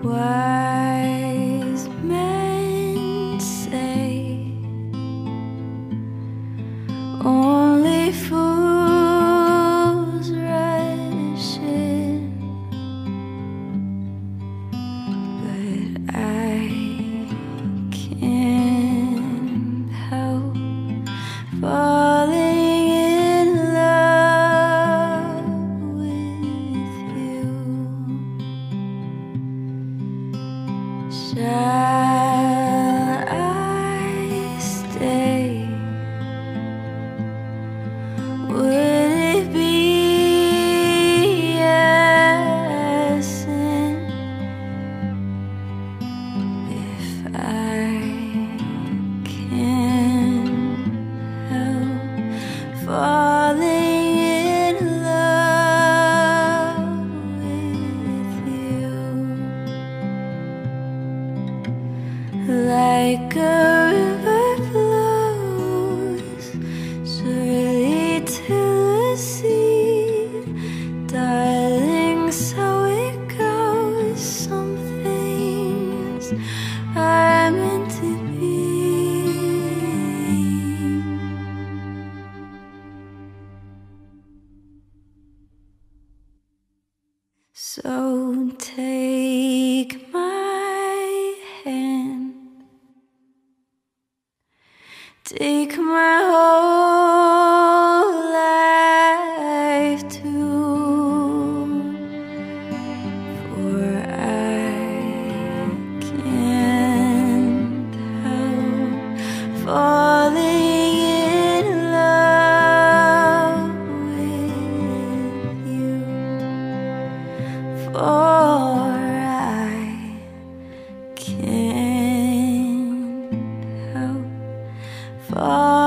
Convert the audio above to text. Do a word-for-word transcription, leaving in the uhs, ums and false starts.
Wise men say only fools rush in, but I can't help falling in love with you. Shall I stay? Would it be a sin if I can't help falling in love with you? Like a river flows surely to the sea, darling, so it goes. Some things are meant to be. So take my hand, take my whole life too, for I can't help falling in love with you, for I can't help falling